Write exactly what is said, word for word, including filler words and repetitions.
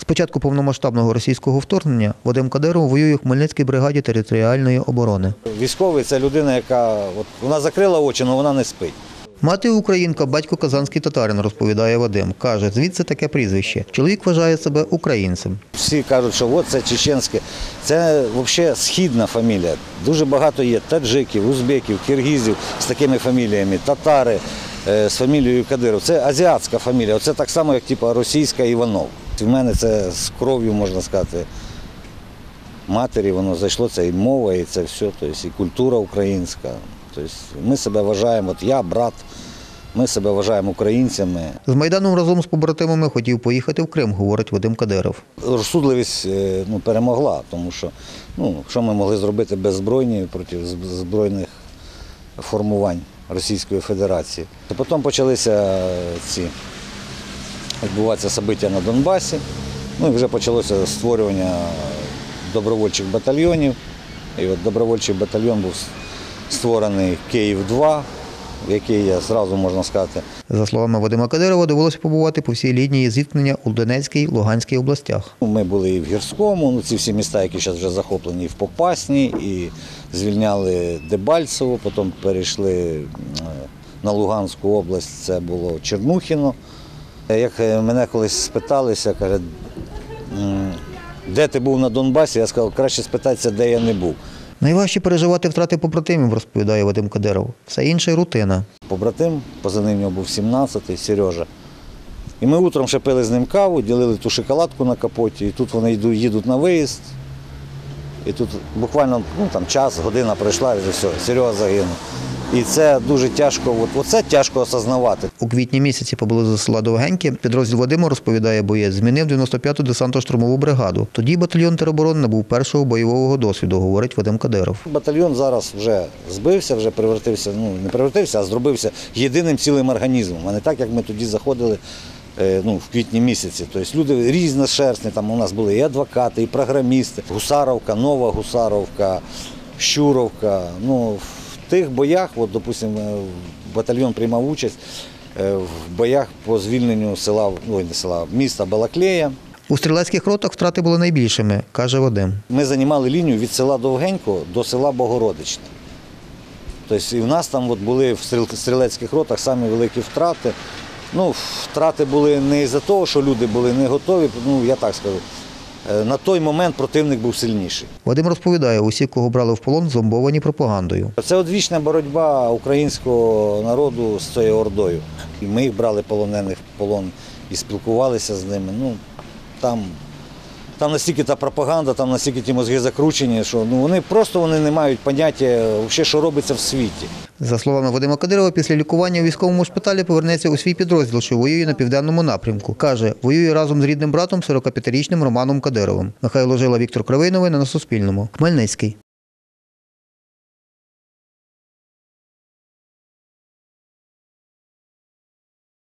початку повномасштабного російського вторгнення Вадим Кадиров воює у Хмельницькій бригаді територіальної оборони. Військовий – це людина, яка от, вона закрила очі, але вона не спить. Мати українка, батько казанський татарин, розповідає Вадим. Каже, звідси таке прізвище. Чоловік вважає себе українцем. Всі кажуть, що от це чеченське. Це взагалі східна фамілія. Дуже багато є таджиків, узбеків, киргизів з такими фаміліями, татари з фамілією Кадиров. Це азіатська фамілія. Це так само, як типу, російська Іванов. В мене це з кров'ю, можна сказати, матері, воно зайшло, це і мова, і це все, тобто, і культура українська. Тобто, ми себе вважаємо, от я, брат, ми себе вважаємо українцями. З Майданом разом з побратимами хотів поїхати в Крим, говорить Вадим Кадиров. Розсудливість ну, перемогла, тому що ну, що ми могли зробити беззбройні проти збройних формувань Російської Федерації. Потім почалися ці відбуватися события на Донбасі, ну і вже почалося створювання добровольчих батальйонів. І от добровольчий батальйон був створений Київ два, в який я зразу можна сказати. За словами Вадима Кадирова, довелося побувати по всій лінії зіткнення у Донецькій, Луганській областях. Ми були і в Гірському, ну, ці всі міста, які зараз вже захоплені, і в Попасні, і звільняли Дебальцево, потім перейшли на Луганську область, це було Чернухіно. Як мене колись спиталися, каже, де ти був на Донбасі, я сказав, краще спитатися, де я не був. Найважче переживати втрати побратимів, розповідає Вадим Кадиров. Все інше – рутина. Побратим, позивний в нього був сімнадцятий, Сережа. І ми утром ще пили з ним каву, ділили ту шоколадку на капоті, і тут вони їдуть на виїзд. І тут буквально ну, там, час, година пройшла, і все, Серега загинув. І це дуже тяжко, от, оце тяжко осознавати. У квітні місяці поблизу села Довгеньке підрозділ Вадима, розповідає боєць, змінив дев'яносто п'яту десантно-штурмову бригаду. Тоді батальйон тероборони набув першого бойового досвіду, говорить Вадим Кадиров. Батальйон зараз вже збився, вже превратився, ну не превратився, а зробився єдиним цілим організмом, а не так, як ми тоді заходили ну, в квітні місяці. Тобто люди різношерстні, там у нас були і адвокати, і програмісти, Гусаровка, Нова Гусаровка, Щуровка. Ну, в тих боях, от, допустимо, батальйон приймав участь в боях по звільненню села, ой, не села, міста Балаклея. У стрілецьких ротах втрати були найбільшими, каже Вадим. Ми займали лінію від села Довгенько до села Богородичне. Тобто і в нас там от були в стрілецьких ротах самі великі втрати. Ну, втрати були не із-за того, що люди були не готові, ну, я так скажу. На той момент противник був сильніший. Вадим розповідає, усі, кого брали в полон, зомбовані пропагандою. Це одвічна боротьба українського народу з цією ордою. І ми їх брали полонених в полон і спілкувалися з ними. Ну, там, там настільки та пропаганда, там настільки ті мозги закручені, що ну, вони просто вони не мають поняття, що робиться в світі. За словами Вадима Кадирова, після лікування у військовому шпиталі повернеться у свій підрозділ, що воює на південному напрямку. Каже, воює разом з рідним братом сорокап'ятирічним Романом Кадировим. Михайло Жила, Віктор Кривий. Новини на Суспільному. Хмельницький.